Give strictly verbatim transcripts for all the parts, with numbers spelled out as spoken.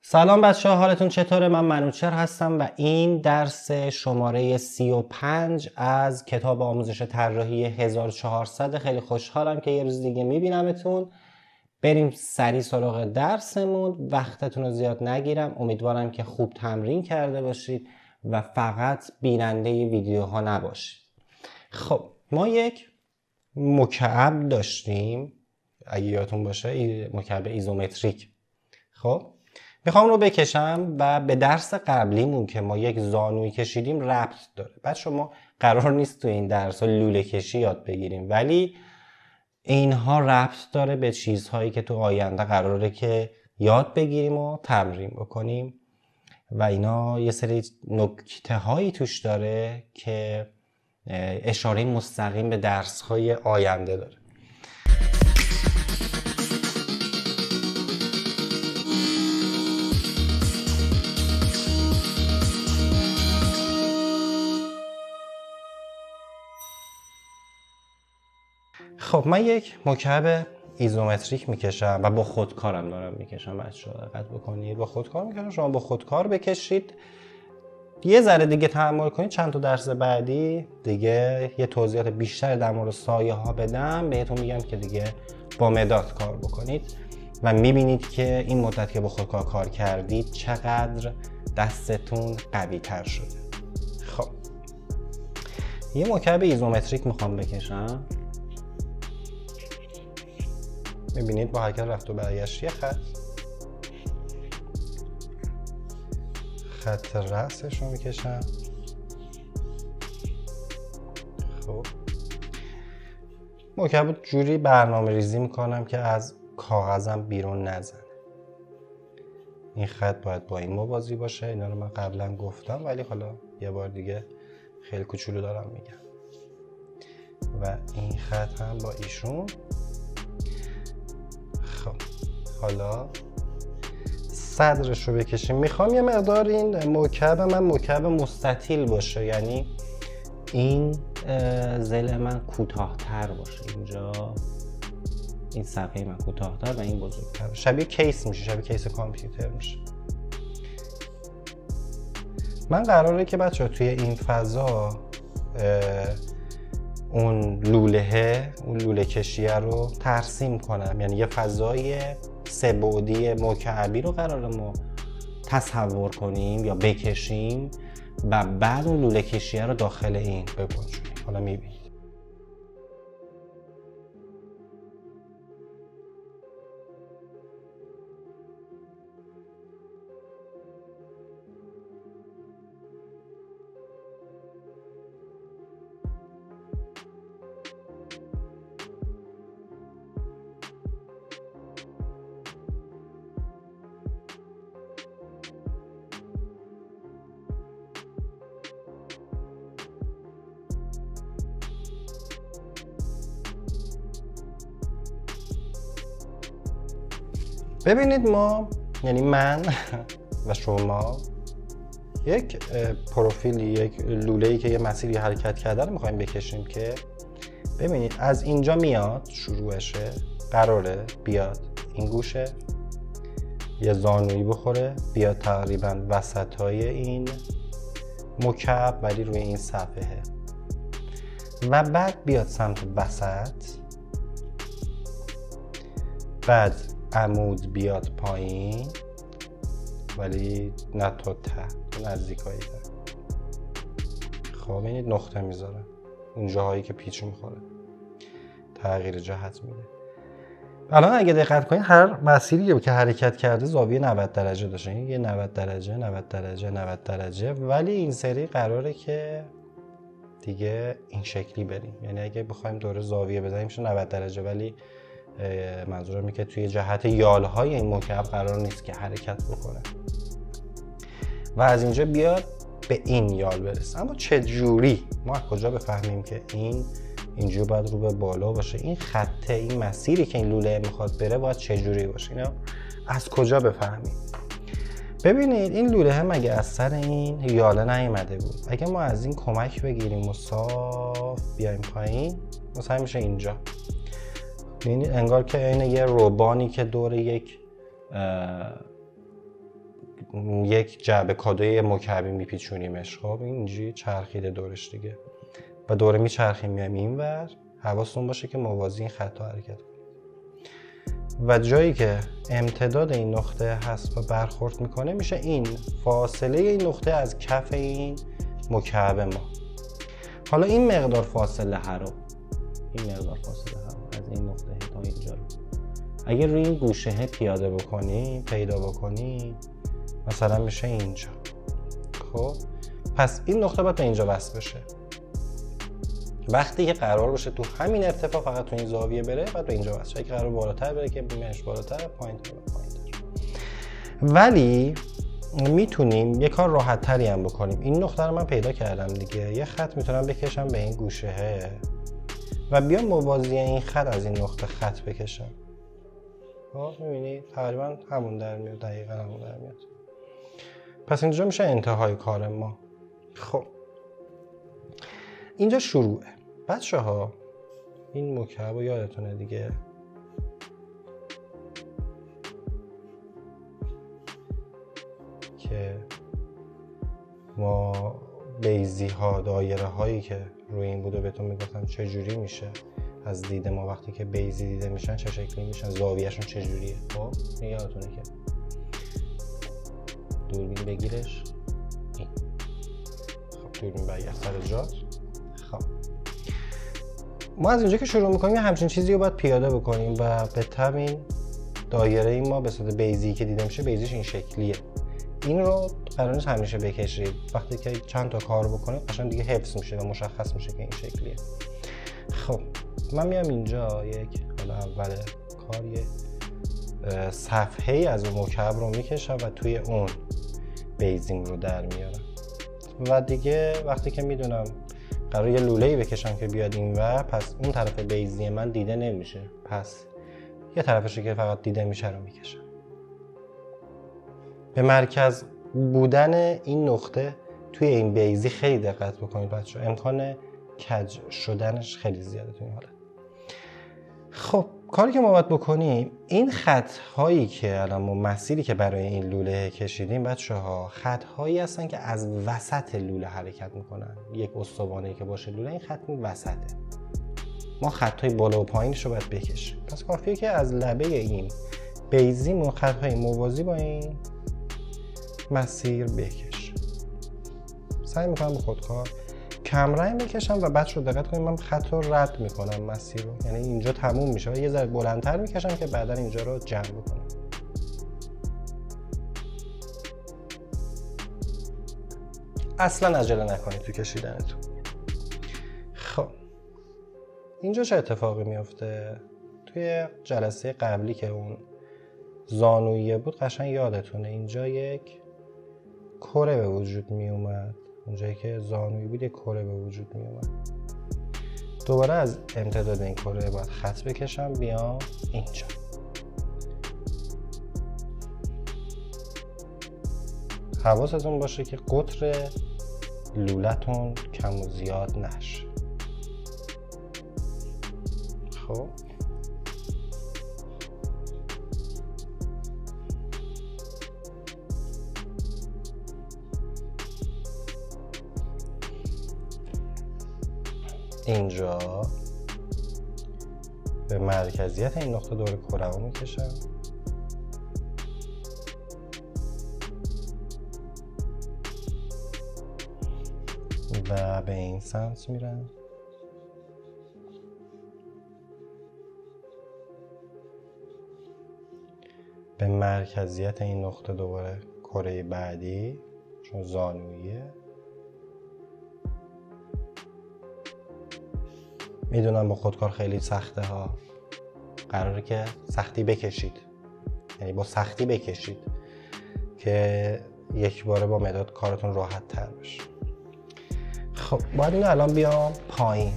سلام بچه ها، حالتون چطوره؟ من منوچهر هستم و این درس شماره سی و پنج از کتاب آموزش طراحی هزار و چهارصد. خیلی خوشحالم که یه روز دیگه میبینمتون. بریم سریع سراغ درسمون، وقتتون رو زیاد نگیرم. امیدوارم که خوب تمرین کرده باشید و فقط بیننده ویدیوها نباشید. خب ما یک مکعب داشتیم، اگه یادتون باشه، مکعب ایزومتریک. خب میخوام رو بکشم و به درس قبلیمون که ما یک زانوی کشیدیم ربط داره. بعد شما قرار نیست تو این درس ها لوله کشی یاد بگیریم، ولی اینها ربط داره به چیزهایی که تو آینده قراره که یاد بگیریم و تمرین بکنیم و اینا یه سری نکته هایی توش داره که اشاره مستقیم به درس های آینده داره. خب من یک مکعب ایزومتریک میکشم و با خودکارم دارم میکشم. بچه‌ها دقت بکنید، با خودکار میکشم، شما با خودکار بکشید. یه ذره دیگه تحمل کنید، چند تا درس بعدی دیگه یه توضیحات بیشتر در مورد سایه ها بدم، بهتون میگم که دیگه با مداد کار بکنید و میبینید که این مدت که با خودکار کار کردید چقدر دستتون قوی تر شده. خب یه مکعب ایزومتریک میخوام بکشم. میبینید با حرکت رفت و برگشت یه خط خط رأسش رو میکشم. خب مکعب جوری برنامه ریزی میکنم که از کاغذم بیرون نزنه. این خط باید با این موازی باشه. اینا رو من قبلا گفتم ولی حالا یه بار دیگه خیلی کوچولو دارم میگم. و این خط هم با ایشون. خب حالا صدرش رو بکشیم. میخوام یه مقدار این مکعب من مکعب مستطیل باشه، یعنی این ضلع من کوتاه‌تر باشه، اینجا این صفحه من کوتاه‌تر و این بزرگتر. شبیه کیس میشه، شبیه کیس کامپیوتر میشه. من قراره که بچه‌ها توی این فضا اون لولهه اون لوله کشیه رو ترسیم کنم، یعنی یه فضای سه بعدی مکعبی رو قراره ما تصور کنیم یا بکشیم و بعد اون لوله کشیه رو داخل این بگنجونیم. حالا میبینید ببینید ما، یعنی من و شما، یک پروفیلی، یک لوله‌ای که یه مسیری حرکت کرده رو می‌خوایم بکشیم که ببینید از اینجا میاد شروعشه، قراره بیاد این گوشه یه زانویی بخوره، بیاد تقریبا وسطای این مکعب ولی روی این صفحه و بعد بیاد سمت وسط، بعد عمود بیاد پایین ولی نه تا ته، نزدیکایی ته. خب ببینید نقطه میذاره اون جاهایی که پیچ میخوره، تغییر جهت میده. الان اگه دقت کنید هر مسیری که حرکت کرده زاویه نود درجه داشته، یه نود درجه نود درجه نود درجه، ولی این سری قراره که دیگه این شکلی بریم، یعنی اگه بخوایم دوره زاویه بزنیم میشه نود درجه، ولی منظورم اینه که توی جهت یالهای این مکعب قرار نیست که حرکت بکنه و از اینجا بیاد به این یال برسه. اما چه جوری ما از کجا بفهمیم که این اینجا باید رو به بالا باشه؟ این خط، این مسیری که این لوله میخواد بره باید چه جوری باشه؟ اینا از کجا بفهمیم؟ ببینید این لوله هم اگه از سر این یاله نیومده بود، اگه ما از این کمک بگیریم و صاف بیایم پایین، مثلا میشه اینجا. یعنی انگار که این یه روبانی که دور یک یک جعبه کادوی مکعبی میپیچونیمش. خب اینجوری چرخیده دورش دیگه و دوره میچرخیم میایم اینور. حواستون باشه که موازی این خطا حرکت کنید و جایی که امتداد این نقطه هست و برخورد میکنه میشه این فاصله این نقطه از کف این مکعب ما. حالا این مقدار فاصله ها رو این مقدار فاصله ها از این نقطه تا اینجا رو اگر روی این گوشه پیاده بکنی پیدا بکنی مثلا میشه اینجا. خب پس این نقطه باید به اینجا وصل بشه. وقتی که قرار باشه تو همین ارتفاع فقط تو این زاویه بره بعد به اینجا وصل شه. اگه قرار بالاتر بره که بیمش بالاتر، پایین‌تر پایین‌تر. ولی میتونیم یه کار راحت تری هم بکنیم. این نقطه رو من پیدا کردم دیگه. یه خط میتونم بکشم به این گوشه و بیام موازی این خط از این نقطه خط بکشم. خب میبینید تقریبا همون در میاد، دقیقا همون در میاد. پس اینجا میشه انتهای کار ما. خب اینجا شروعه. بچه ها این مکعب رو یادتونه دیگه، که ما بیزی ها دایره هایی که روی این بوده بهتون میگفتم چه جوری میشه از دید ما وقتی که بیزی دیده میشن چه شکلی میشن، زاویهشون چه جوریه. خب یادتونه که دوربین بگیرش این. خب دوربین برگرد سر جات. خب ما از اینجا که شروع میکنیم یه همچین چیزی رو باید پیاده بکنیم و به طب این دایره این ما به صورت بیزی که دیده میشه بیزیش این شکلیه. این رو قرار نیست همیشه بکشید. وقتی که چند تا کار بکنید قشنگ دیگه حفظ میشه و مشخص میشه که این شکلیه. خب من میام اینجا یک حالا اول کار یه صفحه ای از اون مکعب رو میکشم و توی اون بیزیم رو در میارم و دیگه وقتی که میدونم قرار یه لوله‌ای بکشم که بیاد اینور، پس اون طرف بیزی من دیده نمیشه، پس یه طرفشو که فقط دیده میشه رو میکشم. به مرکز بودن این نقطه توی این بیزی خیلی دقت بکنید بچه‌ها، امکان کج شدنش خیلی زیاده تو این حالت. خب کاری که ما باید بکنیم این خط هایی که الان ما مسیری که برای این لوله کشیدیم بچه‌ها خط هایی هستن که از وسط لوله حرکت میکنن. یک استوانه‌ای که باشه لوله این خط این وسطه. ما خط های بالا و پایینش رو باید بکشیم. پس کافیه که از لبه این بیزیمون خط های موازی با این مسیر بکش. سعی میکنم به خودکار کمرنگ بکشم و بعد رو دقت کنید من خط رو رد میکنم مسیر رو، یعنی اینجا تموم میشه و یه ذره بلندتر میکشم که بعدا اینجا رو جمع بکنم. اصلا عجله نکنید تو کشیدنتون. خب اینجا چه اتفاقی میفته؟ توی جلسه قبلی که اون زانویه بود قشنگ یادتونه اینجا یک کره به وجود می اومد. اونجایی که زانویی بود یک کره به وجود می اومد. دوباره از امتداد این کره باید خط بکشم بیام اینجا. حواستون باشه که قطر لولتون کم و زیاد نشه. خب اینجا به مرکزیت این نقطه دور کره رو میکشم و به این سمت میرم. به مرکزیت این نقطه دوباره کره بعدی چون زانویه. میدونم با خودکار خیلی سخته ها، قراره که سختی بکشید، یعنی با سختی بکشید که یک باره با مداد کارتون راحت تر بشه. خب باید اینو الان بیام پایین.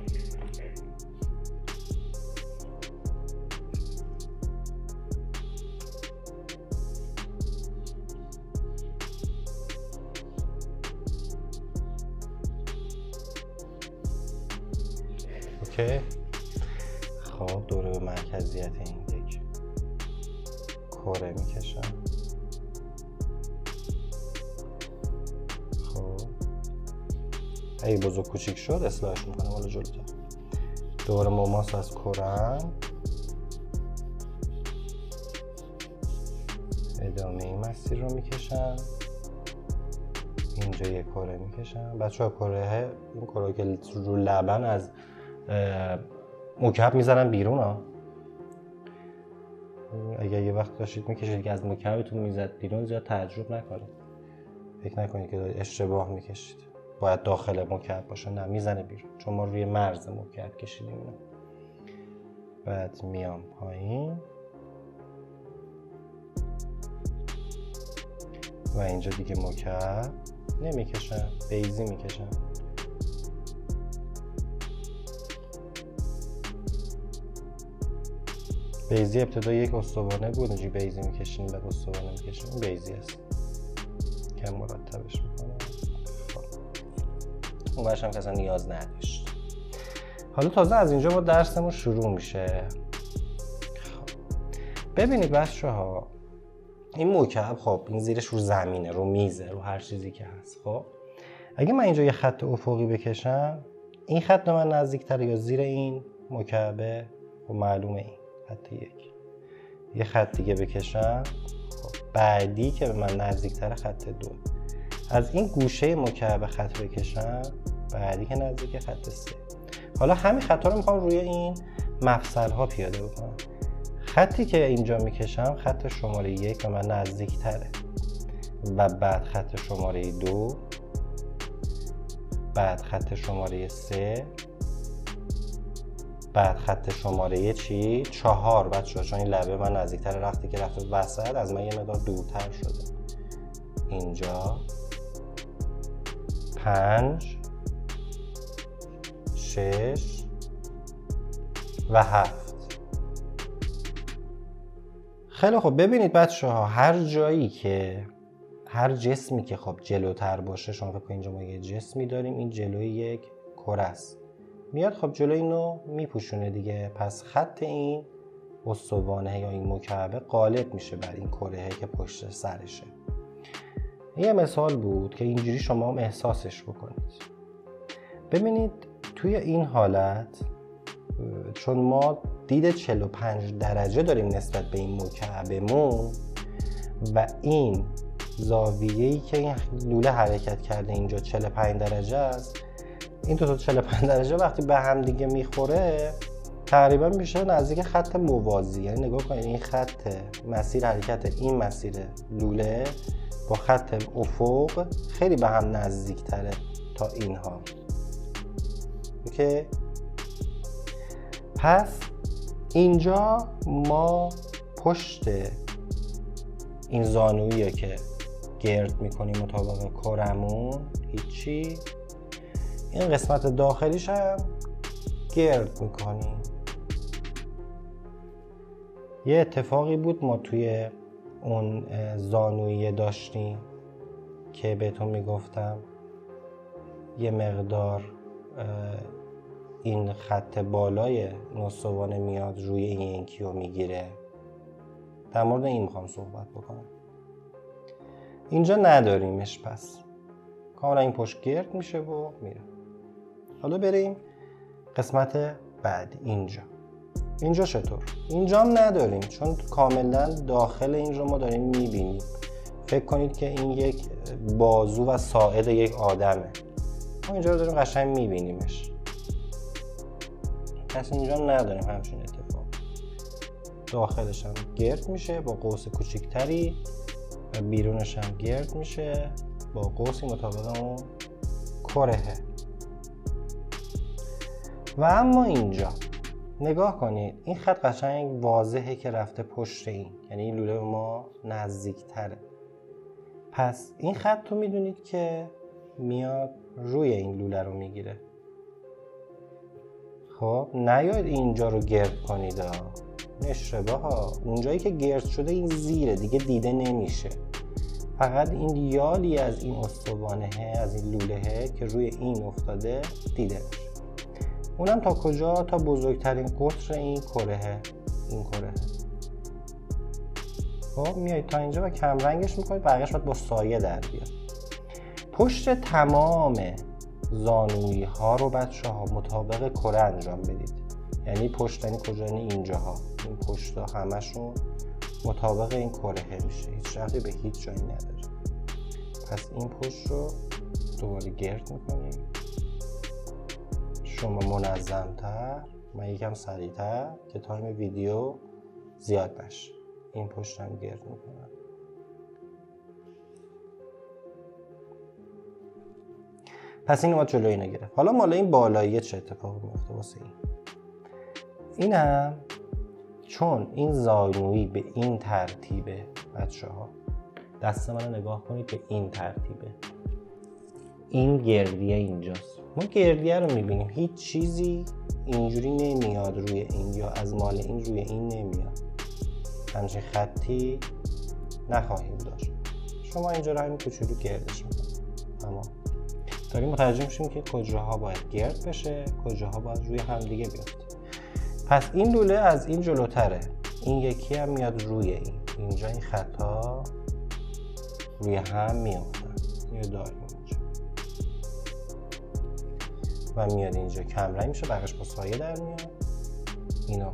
اوکی. خب دوره به مرکزیت این یک کره میکشم اگه بزرگ کوچیک شد اصلاحش میکنم. حالا جلوتر دوباره مماس از کرم ادامه این مسیر رو میکشم. اینجا یک کره میکشم. بچه ها کره، این کره که رو لبن از مکعب میزنن بیرون ها. اگر یه وقت داشتید میکشید که از مکعبتون میزد بیرون زیاد تعجب نکنید. فکر نکنید که اشتباه میکشید. باید داخل مکعب باشه. نه، میزنه بیرون چون ما روی مرز مکعب کشیدیم اینو. بعد میام پایین و اینجا دیگه مکعب نمیکشم، بیضی میکشم. بیضی ابتدا یک استوانه بود، اینجوری بیضی میکشیم بعد استوانه میکشیم. این بیضی است که مرتبش میکنم. اون برش هم که اصلا نیاز نداشت. حالا تازه از اینجا ما درسمون شروع میشه. ببینید بچه ها، این مکعب خب این زیرش رو زمینه، رو میزه، رو هر چیزی که هست. خب اگه من اینجا یه خط افقی بکشم، این خط به من نزدیکتره یا زیر این مکعبه؟ خب معلومه این خط یک. یه خط دیگه بکشم، خب بعدی که به من نزدیکتره خط دو. از این گوشه مکعب خط بکشم، بعدی که نزدیک خط سه. حالا همین خطا رو میخوام روی این مفصل ها پیاده بکنم. خطی که اینجا میکشم خط شماره یک به من نزدیک تره و بعد خط شماره دو، بعد خط شماره سه، بعد خط شماره چی؟ چهار. بچه‌ها چون این لبه من نزدیک تره، رفتی که رفت وسط از من یه مقدار دورتر شده. اینجا پنج، شش و هفت. خیلی خب ببینید بچه ها، هر جایی که هر جسمی که خب جلوتر باشه، شما فکر کنید اینجا ما یه جسمی داریم، این جلوی یک کره است، میاد خب جلوی اینو میپوشونه دیگه. پس خط این استوانه یا این مکعبه غالب میشه بر این کره که پشت سرشه. یه مثال بود که اینجوری شما هم احساسش بکنید. ببینید توی این حالت چون ما دید چهل و پنج درجه داریم نسبت به این مکعبمون و این زاویه‌ای که این لوله حرکت کرده اینجا چهل و پنج درجه است، این دو تا چهل و پنج درجه وقتی به هم دیگه میخوره تقریبا میشه نزدیک خط موازی. یعنی نگاه کنید این خط مسیر حرکت این مسیر لوله با خط افق خیلی به هم نزدیک تره تا اینها. اوکی؟ پس اینجا ما پشت این زانویی که گرد میکنیم مطابق کرمون هیچی، این قسمت داخلیش هم گرد میکنیم. یه اتفاقی بود ما توی اون زانویی داشتیم که بهتون میگفتم یه مقدار این خط بالای نصوانه میاد روی این یکی رو میگیره. در مورد این میخوام صحبت بکنم. اینجا نداریمش، پس کاملا این پشت گرد میشه و میره. حالا بریم قسمت بعد. اینجا اینجا چطور؟ اینجا هم نداریم چون کاملا داخل این رو ما داریم میبینیم. فکر کنید که این یک بازو و ساعد یک آدمه. ما اینجا رو داریم قشنگ میبینیمش. پس اینجا هم نداریم همچین اتفاق. داخلش هم گرد میشه با قوس کوچیکتری و بیرونش هم گرد میشه با قوسی مطابق اون کرهه. و اما اینجا نگاه کنید این خط قشنگ واضحه که رفته پشت این، یعنی این لوله به ما نزدیک تره. پس این خط رو میدونید که میاد روی این لوله رو میگیره. خب نیاید اینجا رو گرد کنید ها، اشتباه ها. اونجایی که گرد شده این زیره دیگه دیده نمیشه، فقط این یالی از این استوانه از این لوله که روی این افتاده دیده میشه. اونم تا کجا؟ تا بزرگترین قطر این کره، این کره. خب میایید تا اینجا و کم رنگش میکنید، بقیه‌اش باید با سایه در بیاد. پشت تمام زانویی ها رو بچه ها مطابق کره انجام بدید. یعنی پشت یعنی کجا؟ یعنی اینجاها، این پشت ها همشون مطابق این کره میشه، هیچ ربطی به هیچ جایی نداره. پس این پشت رو دوباره گرد میکنیم. شما منظم‌تر، من یکم سریع‌تر که تایم ویدیو زیاد نشه. این پشت هم گرد میکنم. پس این اومد جلوی اینو گرفت. حالا مالا این بالاییه چه اتفاقی میفته واسه این؟ این هم چون این زانویی به این ترتیبه بچه ها، دست من رو نگاه کنید، به این ترتیبه، این گردیه اینجاست. ما گردیه رو میبینیم، هیچ چیزی اینجوری نمیاد روی این یا از مال این روی این نمیاد، همچین خطی نخواهیم داشت. شما اینجا رو همین کوچولو گردش میکنید. اما داریم متوجه میشیم که کجاها باید گرد بشه، کجاها باید روی هم دیگه بیاد. پس این لوله از این جلوتره، این یکی هم میاد روی این، اینجا این خطا روی هم میافتن. اینو داریم اینجا و میاد اینجا کم رنگ میشه، بقیش با سایه در میاد. اینو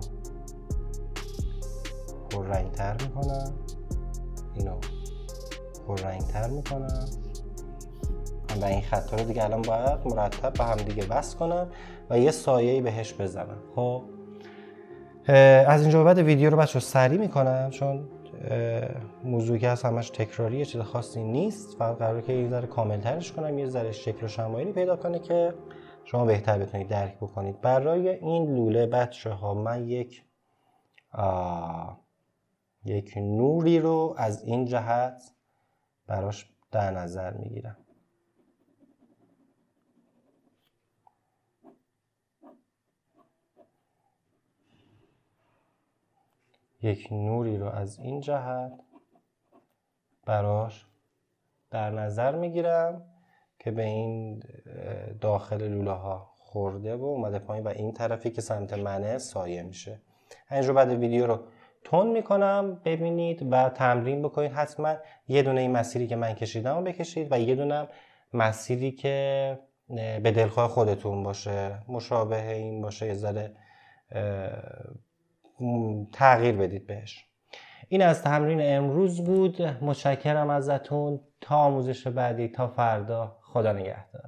پر رنگ تر میکنم، اینو پر رنگ تر میکنم و این خطا رو دیگه الان باید مرتب به هم دیگه وصل کنم و یه سایه‌ای بهش بزنم. خب از اینجا بعد ویدیو رو بچه‌ها سریع میکنم چون موضوعی که هست همش تکراریه، چیز خاصی نیست. فقط قراره که یه ذره کامل‌ترش کنم، یه ذره شکل و شمایلی پیدا کنه که شما بهتر بتونید درک بکنید. برای این لوله بچه‌ها من یک آه یک نوری رو از این جهت براش در نظر میگیرم. یک نوری رو از این جهت براش در نظر میگیرم که به این داخل لوله ها خورده و اومده پایین و این طرفی که سمت منه سایه میشه. اینجا بعد ویدیو رو تون میکنم ببینید و تمرین بکنید. حتما یه دونه این مسیری که من کشیدم رو بکشید و یه دونه مسیری که به دلخواه خودتون باشه، مشابه این باشه، یه ذره تغییر بدید بهش. این از تمرین امروز بود. متشکرم ازتون. تا آموزش بعدی، تا فردا، خدا نگهدار.